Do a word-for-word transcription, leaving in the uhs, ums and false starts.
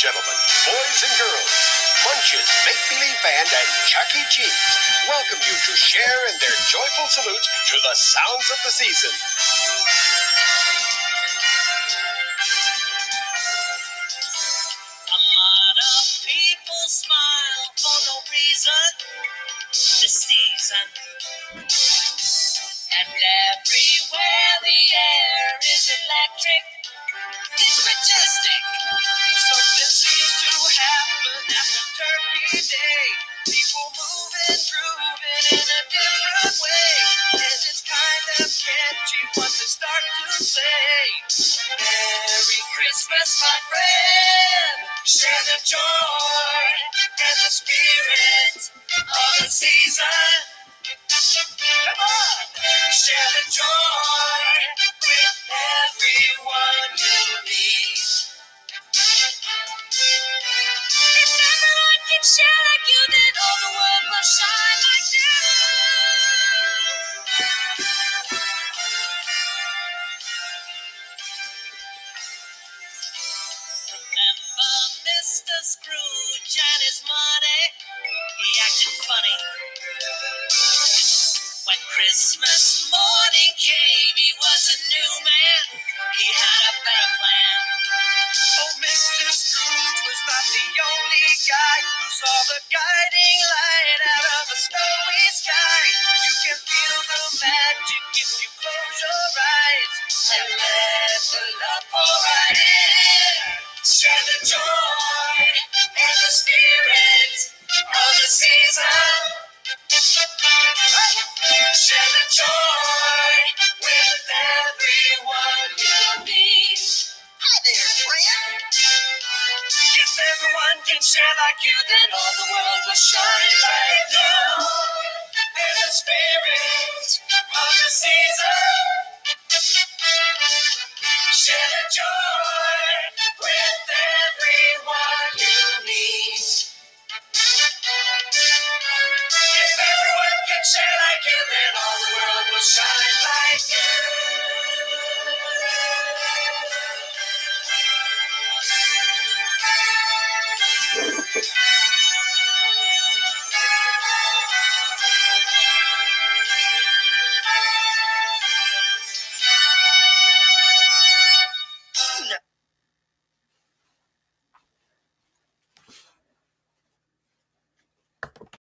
gentlemen, boys and girls, Munch's Make-Believe Band and Chuck E. Cheese welcome you to share in their joyful salute to the sounds of the season. A lot of people smile for no reason this season. And everywhere the air is electric, it's majestic. Something seems to happen after Turkey Day. People moving, grooving in a different way. And it's kind of catchy once they start to say, Merry Christmas, my friend. Share the joy and the spirit of the season. Come on! Share the joy with everyone you meet. If everyone can share like you, then all the world will shine like you. Remember Mister Scrooge and his money? He acted funny. When Christmas morning came, he was a new man. He had a better plan. Oh, Mister Scrooge was not the only guy who saw the guiding light out of a snowy sky. You can feel the magic if you close your eyes and let the love pour right in. Share the joy and the spirit of the season. Share the joy with everyone you meet. Hi there, friend. If everyone can share like you, then all the world will shine like you. And the spirit of the season.